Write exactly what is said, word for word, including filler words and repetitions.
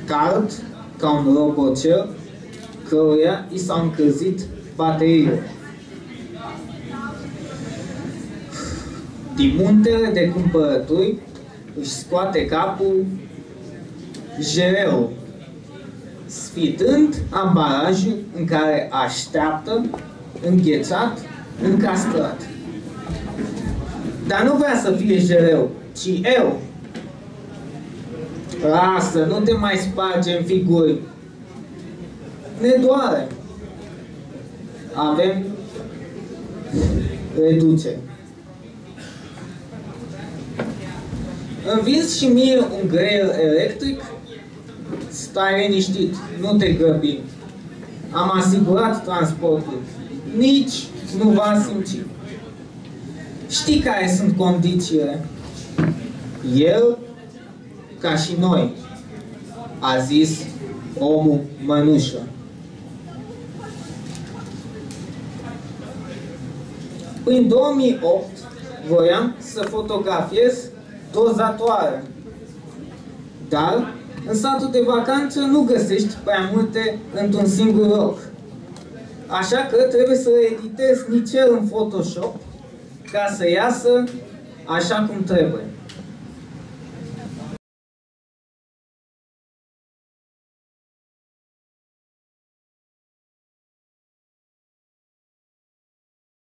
cald ca un robocel căruia i s-au încălzit bateriile. Din muntele de cumpărături își scoate capul jereul, sfidând ambalajul în care așteaptă, înghețat, încastrat. Dar nu vrea să fie jereu, ci eu. Lasă, nu te mai sparge în figuri. Ne doare. Avem reducere. Îmi vinzi și mie un greier electric? Stai liniștit, nu te grăbi. Am asigurat transportul. Nici nu va simți. Știi care sunt condițiile? El, ca și noi, a zis omul mănușă. În două mii opt voiam să fotografiez dozatoare, dar în satul de vacanță nu găsești prea multe într-un singur loc. Așa că trebuie să editez nițel în Photoshop ca să iasă așa cum trebuie.